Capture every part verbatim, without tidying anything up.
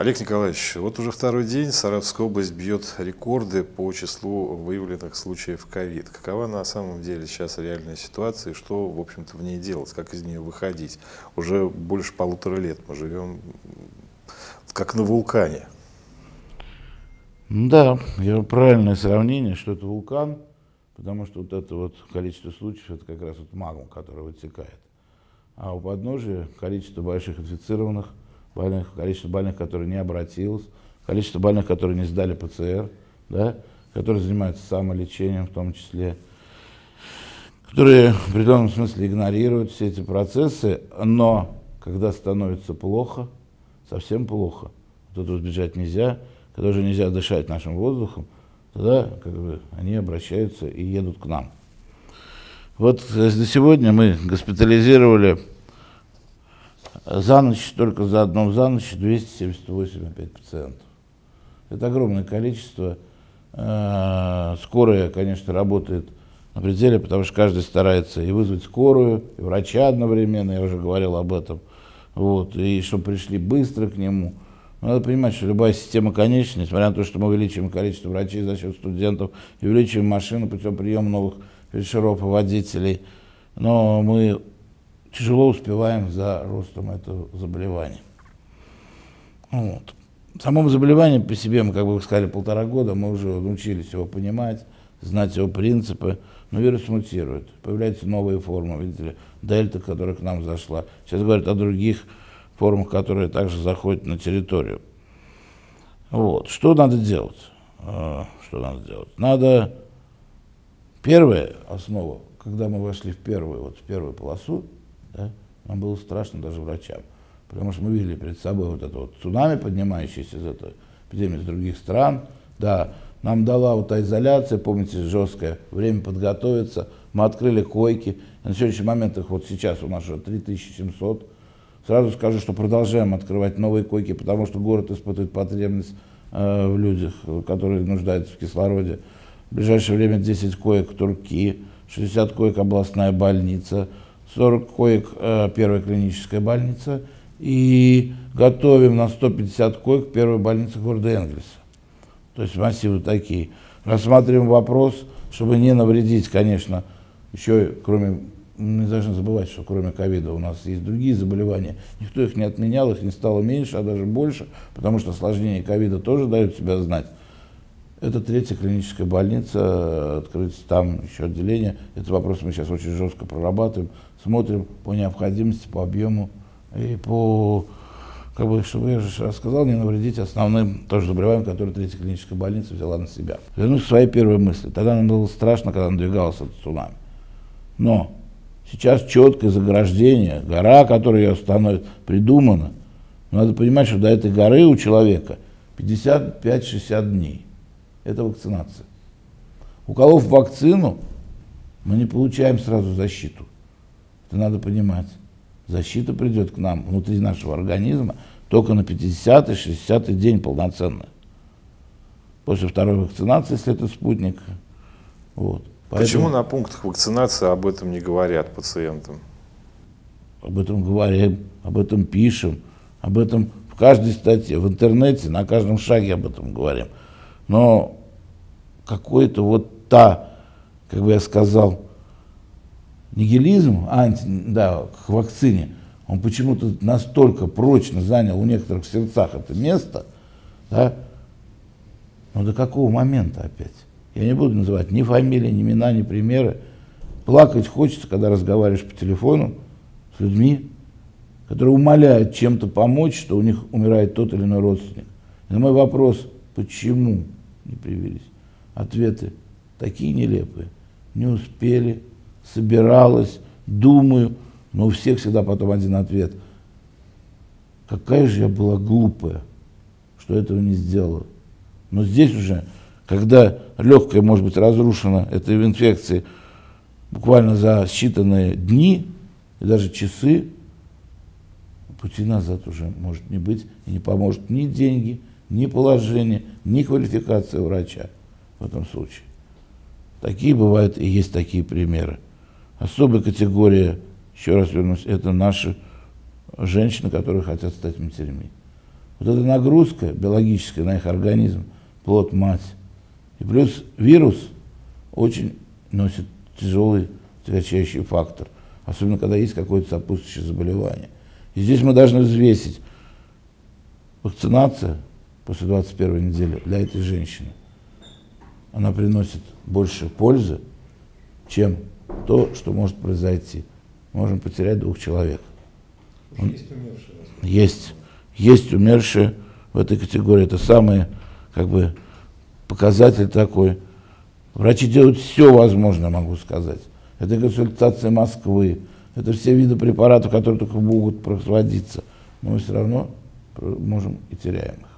Олег Николаевич, вот уже второй день Саратовская область бьет рекорды по числу выявленных случаев ковид. Какова на самом деле сейчас реальная ситуация и что, в общем-то, в ней делать, как из нее выходить? Уже больше полутора лет мы живем как на вулкане. Да, правильное сравнение, что это вулкан, потому что вот это вот количество случаев, это как раз вот магма, которая вытекает. А у подножия количество больших инфицированных больных, количество больных, которые не обратилось, количество больных, которые не сдали ПЦР, да, которые занимаются самолечением в том числе, которые в определенном смысле игнорируют все эти процессы, но когда становится плохо, совсем плохо, тут избежать нельзя, когда уже нельзя дышать нашим воздухом, тогда как бы, они обращаются и едут к нам. Вот на сегодня мы госпитализировали за ночь, только за одну за ночь, двести семьдесят восемь опять пациентов. Это огромное количество. Скорая, конечно, работает на пределе, потому что каждый старается и вызвать скорую, и врача одновременно, я уже говорил об этом, вот, и чтобы пришли быстро к нему. Надо понимать, что любая система конечна, несмотря на то, что мы увеличиваем количество врачей за счет студентов, и увеличиваем машины путем приема новых фельдшеров и водителей, но мы тяжело успеваем за ростом этого заболевания. Вот. В самом заболевании по себе, мы, как бы вы сказали, полтора года, мы уже научились его понимать, знать его принципы, но вирус мутирует, появляются новые формы, видите ли, дельта, которая к нам зашла. Сейчас говорят о других формах, которые также заходят на территорию. Вот. Что надо делать? Что надо делать? Надо, первая основа, когда мы вошли в первую, вот в первую полосу, да, нам было страшно даже врачам, потому что мы видели перед собой вот это вот цунами, поднимающееся из этой эпидемии с других стран. Да, нам дала вот та изоляция, помните, жесткое время подготовиться, мы открыли койки, на сегодняшний момент их вот сейчас у нас уже три тысячи семьсот. Сразу скажу, что продолжаем открывать новые койки, потому что город испытывает потребность э, в людях, которые нуждаются в кислороде. В ближайшее время десять коек Турки, шестьдесят коек областная больница, сорок коек э, первая клиническая больница, и готовим на сто пятьдесят коек первую больницу города Энгельса. То есть массивы такие. Рассматриваем вопрос, чтобы не навредить, конечно, еще кроме, не должны забывать, что кроме ковида у нас есть другие заболевания. Никто их не отменял, их не стало меньше, а даже больше, потому что осложнения ковида тоже дают себя знать. Это третья клиническая больница, открыть там еще отделение. Этот вопрос мы сейчас очень жестко прорабатываем, смотрим по необходимости, по объему и по, как бы, чтобы я же рассказал, не навредить основным тоже заболеваниям, которые третья клиническая больница взяла на себя. Вернусь к своей первой мысли. Тогда нам было страшно, когда надвигалось это цунами. Но сейчас четкое заграждение, гора, которая ее остановит, придумана. Надо понимать, что до этой горы у человека пятьдесят пять — шестьдесят дней. Это вакцинация. Уколов вакцину, мы не получаем сразу защиту. Это надо понимать. Защита придет к нам внутри нашего организма только на пятидесятый — шестидесятый день полноценно. После второй вакцинации, если это спутник. Вот. Почему Поэтому на пунктах вакцинации об этом не говорят пациентам? Об этом говорим, об этом пишем, об этом в каждой статье, в интернете, на каждом шаге об этом говорим. Но какой-то вот та, как бы я сказал, нигилизм, анти, да, к вакцине, он почему-то настолько прочно занял у некоторых в сердцах это место, да, но до какого момента опять? Я не буду называть ни фамилии, ни имена, ни примеры. Плакать хочется, когда разговариваешь по телефону с людьми, которые умоляют чем-то помочь, что у них умирает тот или иной родственник. И на мой вопрос, почему не привились, ответы такие нелепые. Не успели, собиралась, думаю, но у всех всегда потом один ответ. Какая же я была глупая, что этого не сделала. Но здесь уже, когда легкое может быть разрушено этой инфекцией буквально за считанные дни и даже часы, пути назад уже может не быть, и не поможет ни деньги, ни положение, ни квалификация врача в этом случае. Такие бывают и есть такие примеры. Особая категория, еще раз вернусь, это наши женщины, которые хотят стать матерями. Вот эта нагрузка биологическая на их организм, плод мать, и плюс вирус очень носит тяжелый тягощающий фактор, особенно когда есть какое-то сопутствующее заболевание. И здесь мы должны взвесить вакцинация после двадцать первой недели для этой женщины. Она приносит больше пользы, чем то, что может произойти. Можем потерять двух человек. Есть умершие? Есть. Есть умершие в этой категории. Это самый, как бы, показатель такой. Врачи делают все возможное, могу сказать. Это консультации Москвы, это все виды препаратов, которые только могут производиться. Но мы все равно можем и теряем их.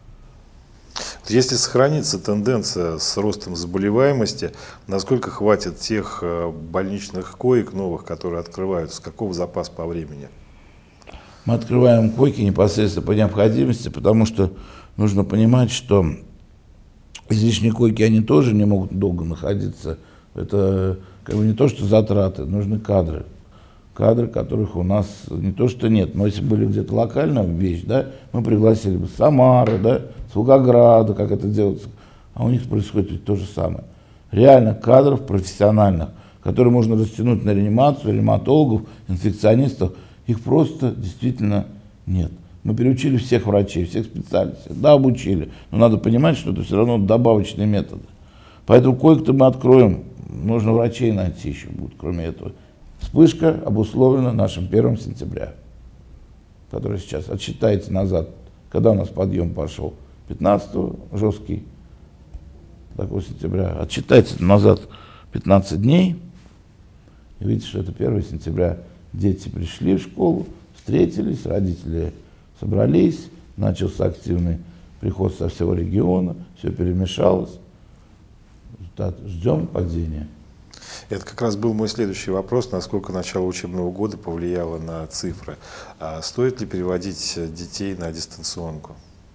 Если сохранится тенденция с ростом заболеваемости, насколько хватит тех больничных коек новых, которые открываются, каков запас по времени? Мы открываем койки непосредственно по необходимости, потому что нужно понимать, что излишние койки, они тоже не могут долго находиться. Это как бы не то, что затраты, нужны кадры. Кадры, которых у нас не то, что нет, но если были где-то локальная вещь, да, мы пригласили бы Самары, да, с Волгограда, как это делается, а у них происходит ведь то же самое. Реально кадров профессиональных, которые можно растянуть на реанимацию, реаниматологов, инфекционистов, их просто действительно нет. Мы переучили всех врачей, всех специалистов, да, обучили, но надо понимать, что это все равно добавочные методы. Поэтому койку-то мы откроем, нужно врачей найти еще будет, кроме этого. Вспышка обусловлена нашим первым сентября, который сейчас, отсчитайте назад, когда у нас подъем пошел, пятнадцатого жесткий, такого сентября, отсчитайте назад пятнадцать дней, и видите, что это первого сентября. Дети пришли в школу, встретились, родители собрались, начался активный приход со всего региона, все перемешалось. Ждем падения. Это как раз был мой следующий вопрос, насколько начало учебного года повлияло на цифры. А стоит ли переводить детей на дистанционку?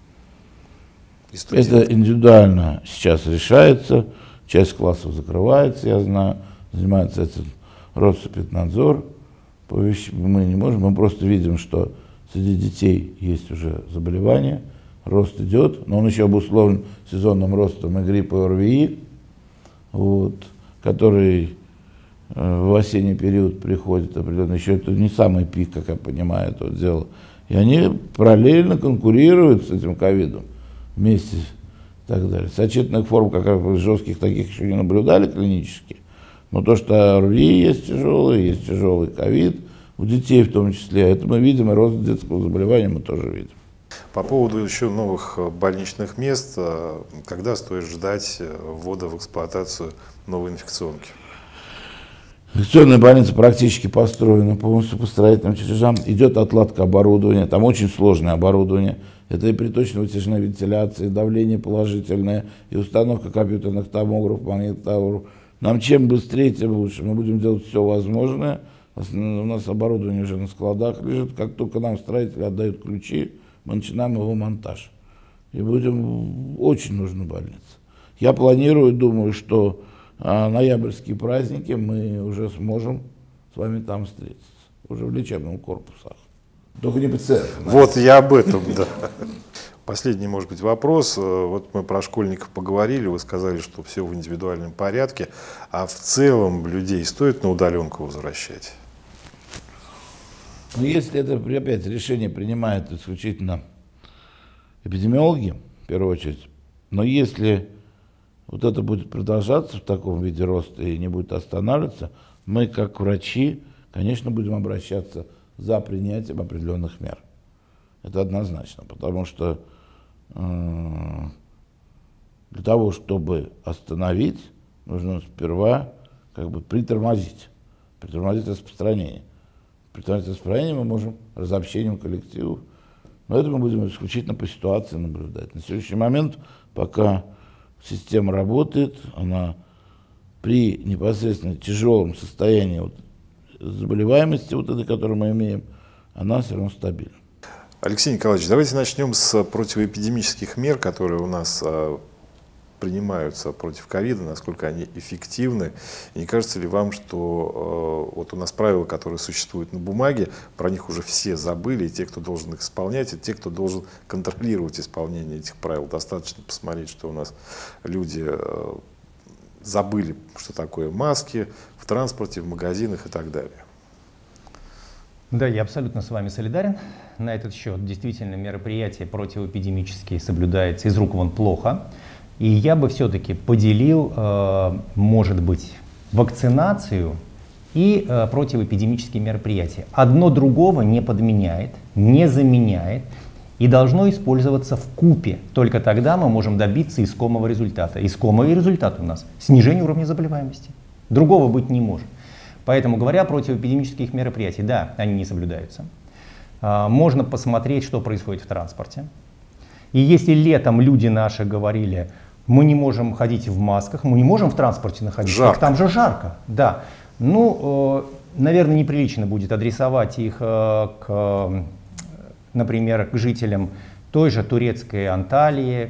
Это индивидуально сейчас решается, часть классов закрывается, я знаю, занимается этим Россельхознадзор. Мы не можем, мы просто видим, что среди детей есть уже заболевания, рост идет, но он еще обусловлен сезонным ростом и гриппа, и ОРВИ, вот, который э, в осенний период приходит определенно. Еще это не самый пик, как я понимаю, это вот дело. И они параллельно конкурируют с этим ковидом вместе и так далее. Сочетанных форм, как раз жестких таких еще не наблюдали клинически. Но то, что ОРВИ есть тяжелый, есть тяжелый ковид, у детей в том числе, это мы видим, и рост детского заболевания мы тоже видим. По поводу еще новых больничных мест, когда стоит ждать ввода в эксплуатацию новой инфекционки? Инфекционная больница практически построена полностью по строительным чертежам. Идет отладка оборудования, там очень сложное оборудование. Это и приточно-вытяжная вентиляция, и давление положительное, и установка компьютерных томографов, магнитографов. Нам чем быстрее, тем лучше. Мы будем делать все возможное. У нас оборудование уже на складах лежит. Как только нам строители отдают ключи, мы начинаем его монтаж. И будем, очень нужна больница. Я планирую, думаю, что а, ноябрьские праздники мы уже сможем с вами там встретиться. Уже в лечебных корпусах. Только не пациент. Вот я об этом, да. Последний, может быть, вопрос. Вот мы про школьников поговорили, вы сказали, что все в индивидуальном порядке. А в целом людей стоит на удаленку возвращать? Но если это, опять, решение принимают исключительно эпидемиологи, в первую очередь, но если вот это будет продолжаться в таком виде роста и не будет останавливаться, мы, как врачи, конечно, будем обращаться за принятием определенных мер. Это однозначно, потому что э, для того, чтобы остановить, нужно сперва как бы притормозить, притормозить распространение. Притормозить распространение мы можем разобщением коллективов, но это мы будем исключительно по ситуации наблюдать. На следующий момент, пока система работает, она при непосредственно тяжелом состоянии вот, заболеваемости, вот этой, которую мы имеем, она все равно стабильна. Алексей Николаевич, давайте начнем с противоэпидемических мер, которые у нас принимаются против ковида, насколько они эффективны. И не кажется ли вам, что э, вот у нас правила, которые существуют на бумаге, про них уже все забыли, и те, кто должен их исполнять, и те, кто должен контролировать исполнение этих правил. Достаточно посмотреть, что у нас люди э, забыли, что такое маски в транспорте, в магазинах и так далее. Да, я абсолютно с вами солидарен на этот счет. Действительно, мероприятия противоэпидемические соблюдаются из рук вон плохо. И я бы все-таки поделил, э, может быть, вакцинацию и э, противоэпидемические мероприятия. Одно другого не подменяет, не заменяет и должно использоваться вкупе. Только тогда мы можем добиться искомого результата. Искомый результат у нас — снижение уровня заболеваемости. Другого быть не может. Поэтому, говоря о противоэпидемических мероприятиях, да, они не соблюдаются. Можно посмотреть, что происходит в транспорте. И если летом люди наши говорили, мы не можем ходить в масках, мы не можем в транспорте находиться, жарко. Там же жарко. Да. Ну, наверное, неприлично будет адресовать их к, например, к жителям той же турецкой Анталии,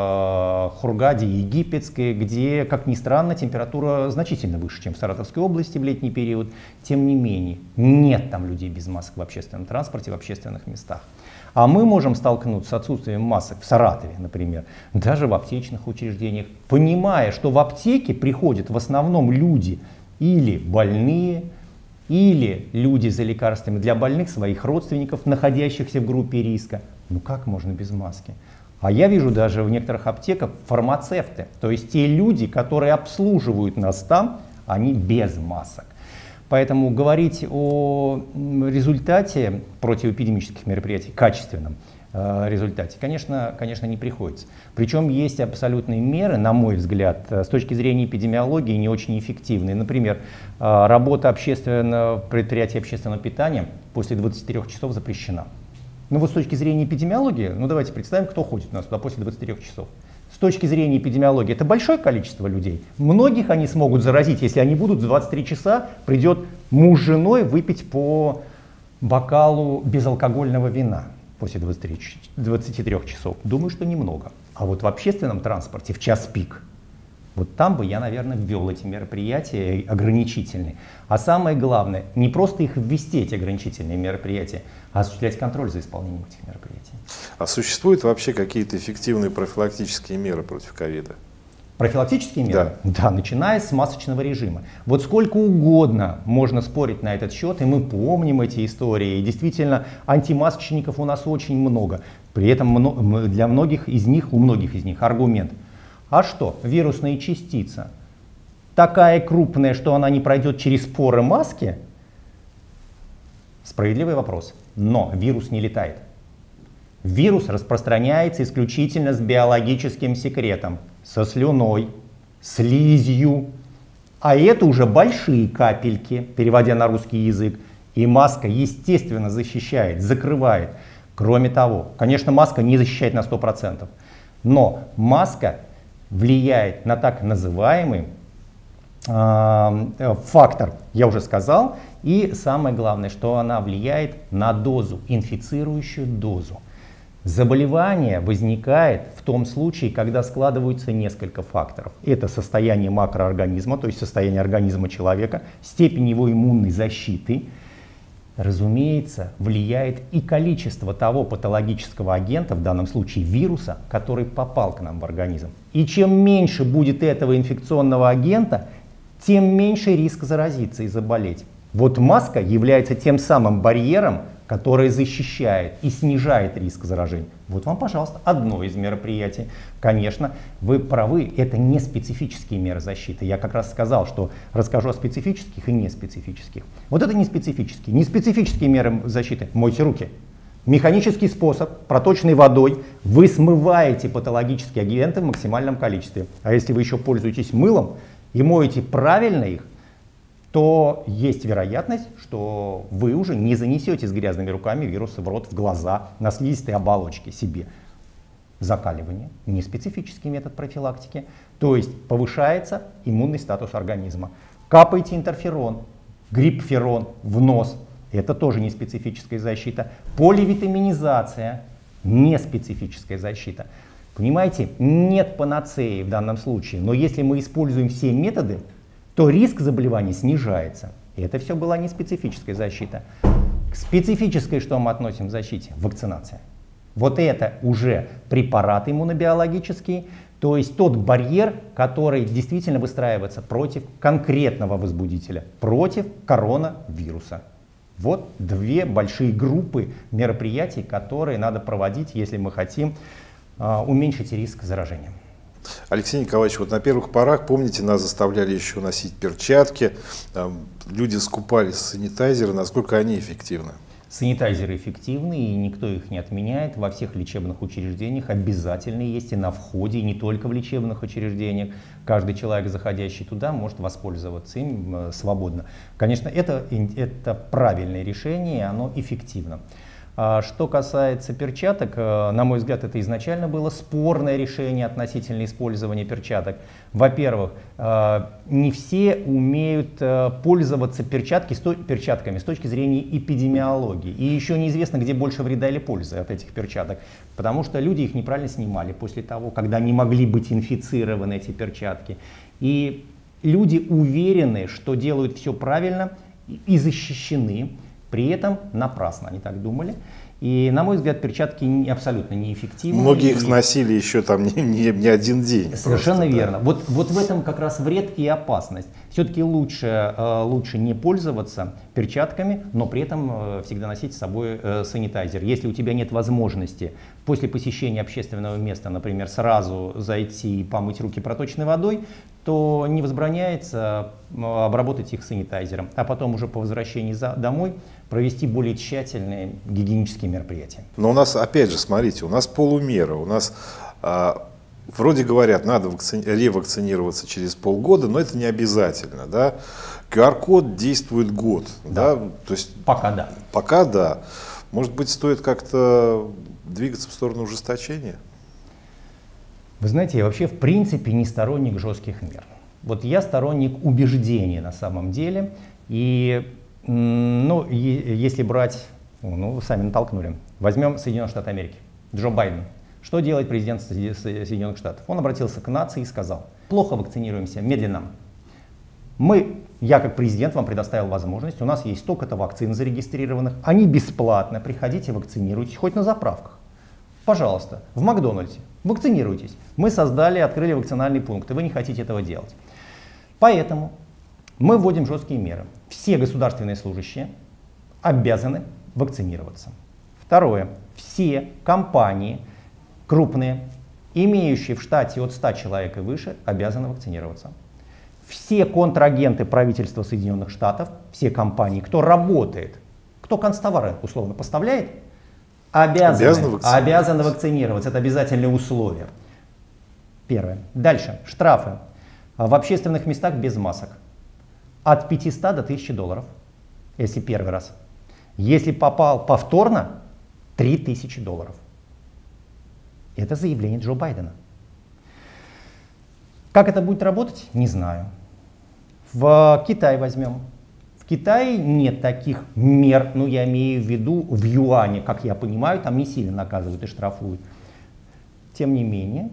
к Хургаде египетской, где, как ни странно, температура значительно выше, чем в Саратовской области в летний период. Тем не менее, нет там людей без масок в общественном транспорте, в общественных местах. А мы можем столкнуться с отсутствием масок в Саратове, например, даже в аптечных учреждениях, понимая, что в аптеке приходят в основном люди или больные, или люди за лекарствами для больных, своих родственников, находящихся в группе риска. Ну как можно без маски? А я вижу даже в некоторых аптеках фармацевты, то есть те люди, которые обслуживают нас там, они без масок. Поэтому говорить о результате противоэпидемических мероприятий, качественном э, результате, конечно, конечно, не приходится. Причем есть абсолютные меры, на мой взгляд, с точки зрения эпидемиологии не очень эффективные. Например, э, работа общественного предприятия общественного питания после двадцати трёх часов запрещена. Ну вот с точки зрения эпидемиологии, ну давайте представим, кто ходит у нас туда после двадцати трёх часов. С точки зрения эпидемиологии это большое количество людей. Многих они смогут заразить, если они будут в двадцать три часа, придет муж с женой выпить по бокалу безалкогольного вина после двадцати трёх часов. Думаю, что немного. А вот в общественном транспорте в час пик, вот там бы я, наверное, ввел эти мероприятия ограничительные. А самое главное, не просто их ввести, эти ограничительные мероприятия, а осуществлять контроль за исполнением этих мероприятий. А существуют вообще какие-то эффективные профилактические меры против ковида? Профилактические меры? Да. Да, начиная с масочного режима. Вот сколько угодно можно спорить на этот счет, и мы помним эти истории. И действительно, антимасочников у нас очень много. При этом для многих из них, у многих из них аргумент. А что, вирусная частица такая крупная, что она не пройдет через поры маски? Справедливый вопрос. Но вирус не летает. Вирус распространяется исключительно с биологическим секретом, со слюной, слизью. А это уже большие капельки, переводя на русский язык. И маска, естественно, защищает, закрывает. Кроме того, конечно, маска не защищает на сто процентов. Но маска влияет на так называемый э, фактор, я уже сказал, и самое главное, что она влияет на дозу, инфицирующую дозу. Заболевание возникает в том случае, когда складываются несколько факторов. Это состояние макроорганизма, то есть состояние организма человека, степень его иммунной защиты. Разумеется, влияет и количество того патологического агента, в данном случае вируса, который попал к нам в организм. И чем меньше будет этого инфекционного агента, тем меньше риск заразиться и заболеть. Вот маска является тем самым барьером, который защищает и снижает риск заражения. Вот вам, пожалуйста, одно из мероприятий. Конечно, вы правы, это не специфические меры защиты. Я как раз сказал, что расскажу о специфических и неспецифических. Вот это не специфические. Неспецифические меры защиты. Мойте руки. Механический способ, проточной водой, вы смываете патологические агенты в максимальном количестве. А если вы еще пользуетесь мылом и моете правильно их, то есть вероятность, что вы уже не занесете с грязными руками вирусы в рот, в глаза, на слизистой оболочке себе. Закаливание — не специфический метод профилактики, то есть повышается иммунный статус организма. Капаете интерферон, гриппферон в нос — это тоже не специфическая защита. Поливитаминизация — не специфическая защита. Понимаете, нет панацеи в данном случае, но если мы используем все методы, то риск заболеваний снижается. И это все была не специфическая защита. К специфической что мы относим к защите? Вакцинация. Вот это уже препарат иммунобиологический, то есть тот барьер, который действительно выстраивается против конкретного возбудителя, против коронавируса. Вот две большие группы мероприятий, которые надо проводить, если мы хотим э, уменьшить риск заражения. Алексей Николаевич, вот на первых порах, помните, нас заставляли еще носить перчатки, люди скупали санитайзеры, насколько они эффективны? Санитайзеры эффективны, и никто их не отменяет. Во всех лечебных учреждениях обязательно есть, и на входе, и не только в лечебных учреждениях. Каждый человек, заходящий туда, может воспользоваться им свободно. Конечно, это, это правильное решение, и оно эффективно. Что касается перчаток, на мой взгляд, это изначально было спорное решение относительно использования перчаток. Во-первых, не все умеют пользоваться перчатки, перчатками с точки зрения эпидемиологии. И еще неизвестно, где больше вреда или пользы от этих перчаток. Потому что люди их неправильно снимали после того, когда не могли быть инфицированы эти перчатки. И люди уверены, что делают все правильно и защищены. При этом напрасно они так думали. И, на мой взгляд, перчатки абсолютно неэффективны. Многие их носили еще там не, не, не один день. Совершенно просто, верно. Да. Вот, вот в этом как раз вред и опасность. Все-таки лучше, лучше не пользоваться перчатками, но при этом всегда носить с собой санитайзер. Если у тебя нет возможности после посещения общественного места, например, сразу зайти и помыть руки проточной водой, то не возбраняется обработать их санитайзером, а потом уже по возвращении за, домой провести более тщательные гигиенические мероприятия. Но у нас, опять же, смотрите, у нас полумера, у нас а, вроде говорят, надо вакци... ревакцинироваться через полгода, но это не обязательно, да. ку ар код действует год, да, да? То есть пока да. Пока да. Может быть, стоит как-то двигаться в сторону ужесточения? Вы знаете, я вообще в принципе не сторонник жестких мер. Вот я сторонник убеждения на самом деле. И ну, если брать, ну, вы сами натолкнули, возьмем Соединенные Штаты Америки, Джо Байден. Что делает президент Соединенных Штатов? Он обратился к нации и сказал: плохо вакцинируемся, медленно. Мы, я как президент вам предоставил возможность, у нас есть столько-то вакцин зарегистрированных, они бесплатно, приходите, вакцинируйтесь, хоть на заправках. Пожалуйста, в Макдональдсе, вакцинируйтесь. Мы создали, открыли вакцинальные пункты, вы не хотите этого делать. Поэтому мы вводим жесткие меры. Все государственные служащие обязаны вакцинироваться. Второе. Все компании крупные, имеющие в штате от ста человек и выше, обязаны вакцинироваться. Все контрагенты правительства Соединенных Штатов, все компании, кто работает, кто канцтовары условно поставляет, обязаны, обязаны, вакцинироваться. обязаны вакцинироваться. Это обязательное условие. Первое. Дальше. Штрафы. В общественных местах без масок. От пятисот до тысячи долларов, если первый раз. Если попал повторно, три тысячи долларов. Это заявление Джо Байдена. Как это будет работать, не знаю. В Китай возьмем. В Китае нет таких мер, ну я имею в виду в юане, как я понимаю, там не сильно наказывают и штрафуют. Тем не менее,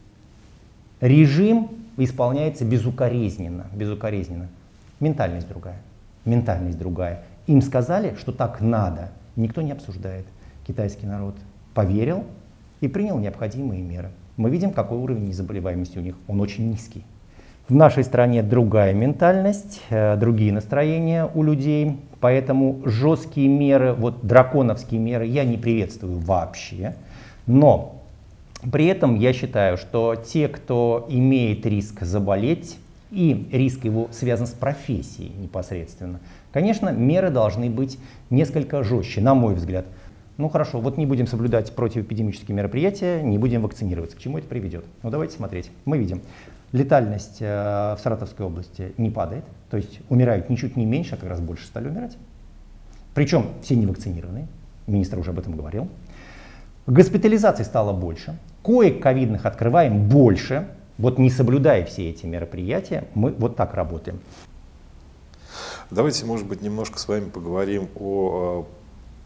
режим исполняется безукоризненно, безукоризненно. Ментальность другая, ментальность другая. Им сказали, что так надо, никто не обсуждает. Китайский народ поверил и принял необходимые меры. Мы видим, какой уровень заболеваемости у них, он очень низкий. В нашей стране другая ментальность, другие настроения у людей, поэтому жесткие меры, вот драконовские меры я не приветствую вообще, но при этом я считаю, что те, кто имеет риск заболеть, и риск его связан с профессией непосредственно, конечно, меры должны быть несколько жестче, на мой взгляд. Ну хорошо, вот не будем соблюдать противоэпидемические мероприятия, не будем вакцинироваться. К чему это приведет? Ну давайте смотреть. Мы видим, летальность э, в Саратовской области не падает, то есть умирают ничуть не меньше, а как раз больше стали умирать. Причем все не вакцинированные, министр уже об этом говорил. Госпитализаций стало больше, коек ковидных открываем больше. Вот не соблюдая все эти мероприятия, мы вот так работаем. Давайте, может быть, немножко с вами поговорим о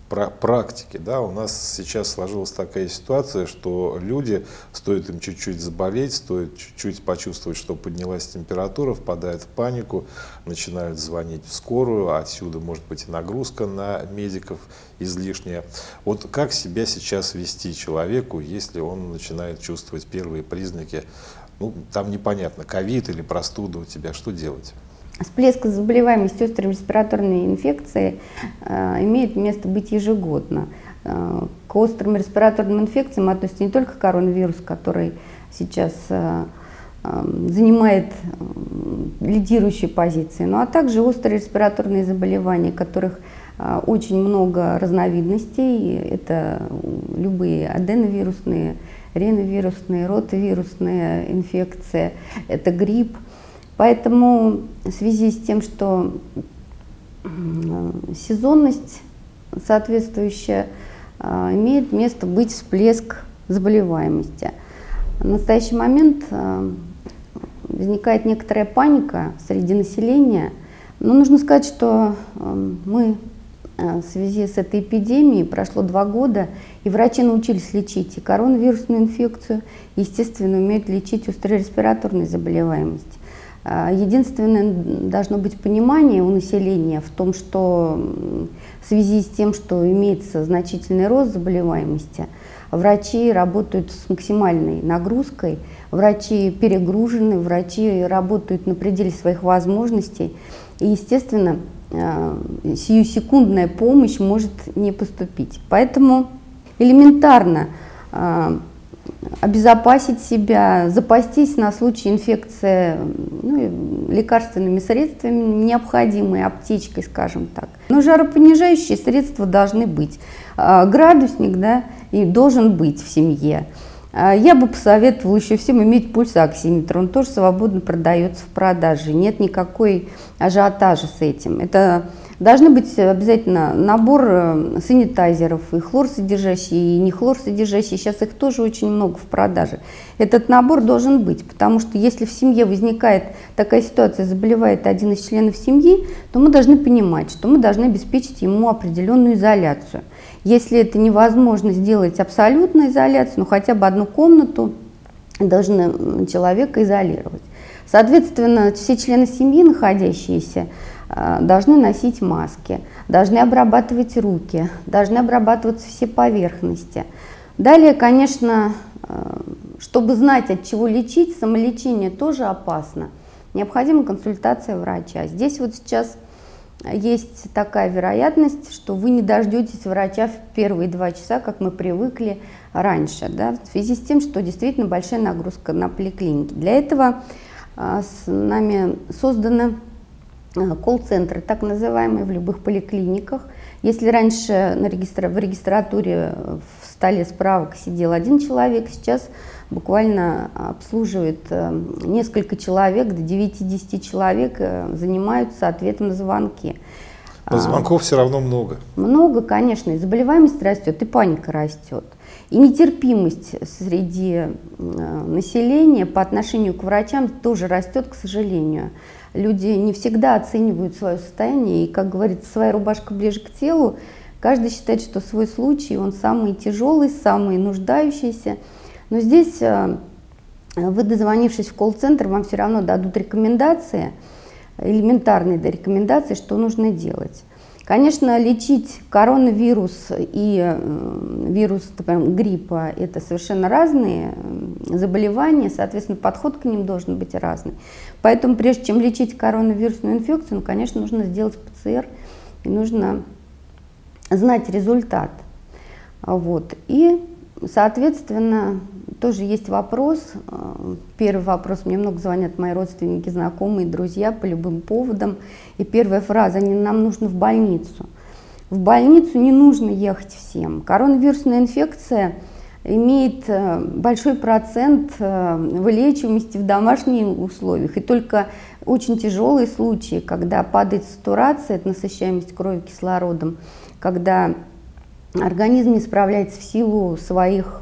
практике, да, у нас сейчас сложилась такая ситуация, что люди, стоит им чуть-чуть заболеть, стоит чуть-чуть почувствовать, что поднялась температура, впадают в панику, начинают звонить в скорую, отсюда может быть и нагрузка на медиков излишняя. Вот как себя сейчас вести человеку, если он начинает чувствовать первые признаки, ну, там непонятно, ковид или простуда у тебя, что делать? Всплеск заболеваемости острой респираторной инфекцией э, имеет место быть ежегодно. Э, к острым респираторным инфекциям относится не только коронавирус, который сейчас э, э, занимает э, лидирующие позиции, но а также острые респираторные заболевания, которых э, очень много разновидностей. Это любые аденовирусные, риновирусные, ротавирусные инфекции, это грипп. Поэтому в связи с тем, что сезонность соответствующая, имеет место быть всплеск заболеваемости. В настоящий момент возникает некоторая паника среди населения, но нужно сказать, что мы в связи с этой эпидемией прошло два года, и врачи научились лечить и коронавирусную инфекцию, естественно, умеют лечить острые респираторные заболеваемости. Единственное, должно быть понимание у населения в том, что в связи с тем, что имеется значительный рост заболеваемости, врачи работают с максимальной нагрузкой, врачи перегружены, врачи работают на пределе своих возможностей, и, естественно, сиюсекундная помощь может не поступить. Поэтому элементарно обезопасить себя, запастись на случай инфекции, ну, лекарственными средствами, необходимой аптечкой, скажем так. Но жаропонижающие средства должны быть. Градусник, да, и должен быть в семье. Я бы посоветовала еще всем иметь пульсоксиметр, он тоже свободно продается в продаже, нет никакой ажиотажа с этим. Это должны быть обязательно набор санитайзеров, и хлорсодержащие, и не хлорсодержащие, сейчас их тоже очень много в продаже. Этот набор должен быть, потому что если в семье возникает такая ситуация, заболевает один из членов семьи, то мы должны понимать, что мы должны обеспечить ему определенную изоляцию. Если это невозможно сделать абсолютную изоляцию, ну хотя бы одну комнату должны человека изолировать. Соответственно, все члены семьи, находящиеся, должны носить маски, должны обрабатывать руки, должны обрабатываться все поверхности. Далее, конечно, чтобы знать, от чего лечить, самолечение тоже опасно. Необходима консультация врача. Здесь вот сейчас есть такая вероятность, что вы не дождетесь врача в первые два часа, как мы привыкли раньше, да, в связи с тем, что действительно большая нагрузка на поликлинике. Для этого а, с нами созданы а, колл-центры, так называемые, в любых поликлиниках. Если раньше на регистра... в регистратуре в столе справок сидел один человек, сейчас буквально обслуживает несколько человек, до девяти-десяти человек занимаются ответом на звонки. Но звонков все равно много. Много, конечно, и заболеваемость растет, и паника растет. И нетерпимость среди населения по отношению к врачам тоже растет, к сожалению. Люди не всегда оценивают свое состояние, и, как говорится, своя рубашка ближе к телу. Каждый считает, что свой случай, он самый тяжелый, самый нуждающийся. Но здесь, вы, дозвонившись в колл-центр, вам все равно дадут рекомендации, элементарные рекомендации, что нужно делать. Конечно, лечить коронавирус и вирус, например, гриппа – это совершенно разные заболевания, соответственно, подход к ним должен быть разный. Поэтому прежде чем лечить коронавирусную инфекцию, ну, конечно, нужно сделать ПЦР, и нужно знать результат. Вот. И, соответственно, тоже есть вопрос. Первый вопрос, мне много звонят мои родственники, знакомые, друзья по любым поводам. И первая фраза: нам нужно в больницу. В больницу не нужно ехать всем. Коронавирусная инфекция имеет большой процент вылечиваемости в домашних условиях. И только очень тяжелые случаи, когда падает сатурация, это насыщаемость крови кислородом, когда организм не справляется в силу своих,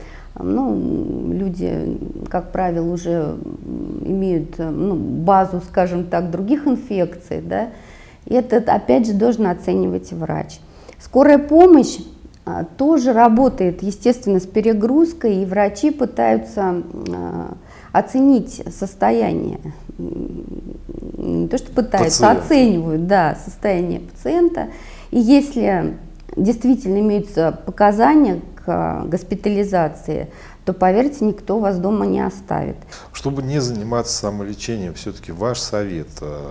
ну, люди, как правило, уже имеют, ну, базу, скажем так, других инфекций, да, и это, опять же, должен оценивать врач. Скорая помощь тоже работает, естественно, с перегрузкой, и врачи пытаются оценить состояние, не то что пытаются, Пациент. оценивают, да, состояние пациента. И если действительно имеются показания к госпитализации, то, поверьте, никто вас дома не оставит. Чтобы не заниматься самолечением, все-таки ваш совет,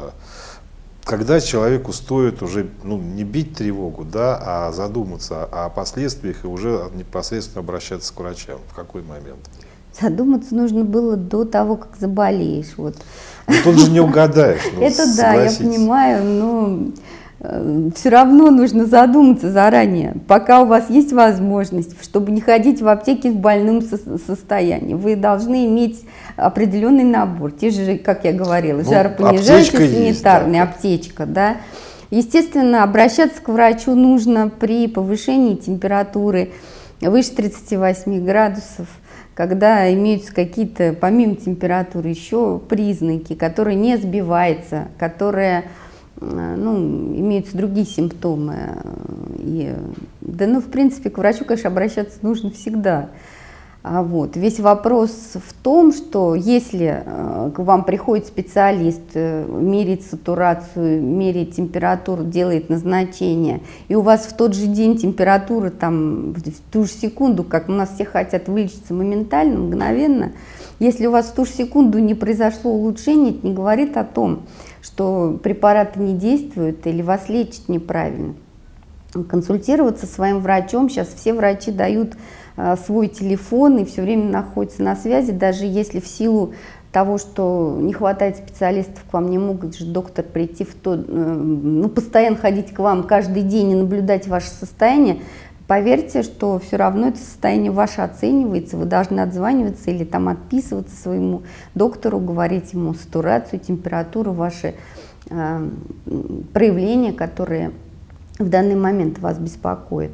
когда человеку стоит уже ну, не бить тревогу, да, а задуматься о последствиях и уже непосредственно обращаться к врачам, в какой момент? Задуматься нужно было до того, как заболеешь. Вот. Ну, тут же не угадаешь. Ну, это да, я понимаю, но э, все равно нужно задуматься заранее, пока у вас есть возможность, чтобы не ходить в аптеке в больном со состоянии. Вы должны иметь определенный набор, те же, как я говорила, ну, жаропонижающий, санитарный, есть, да. аптечка, да. Естественно, обращаться к врачу нужно при повышении температуры выше тридцати восьми градусов, когда имеются какие-то, помимо температуры, еще признаки, которые не сбиваются, которые, ну, имеются другие симптомы. И, да, ну, в принципе, к врачу, конечно, обращаться нужно всегда. А вот. Весь вопрос в том, что если э, к вам приходит специалист, э, меряет сатурацию, меряет температуру, делает назначение, и у вас в тот же день температура, там, в ту же секунду, как у нас все хотят вылечиться моментально, мгновенно, если у вас в ту же секунду не произошло улучшение, это не говорит о том, что препараты не действуют или вас лечат неправильно. Консультироваться со своим врачом, сейчас все врачи дают свой телефон и все время находятся на связи, даже если в силу того, что не хватает специалистов, к вам не могут же доктор прийти в то, ну, постоянно ходить к вам каждый день и наблюдать ваше состояние, поверьте, что все равно это состояние ваше оценивается, вы должны отзваниваться или там отписываться своему доктору, говорить ему сатурацию, температуру, ваши э, проявления, которые в данный момент вас беспокоят.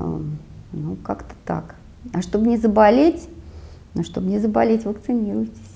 Ну, как-то так. А чтобы не заболеть, ну, чтобы не заболеть, вакцинируйтесь.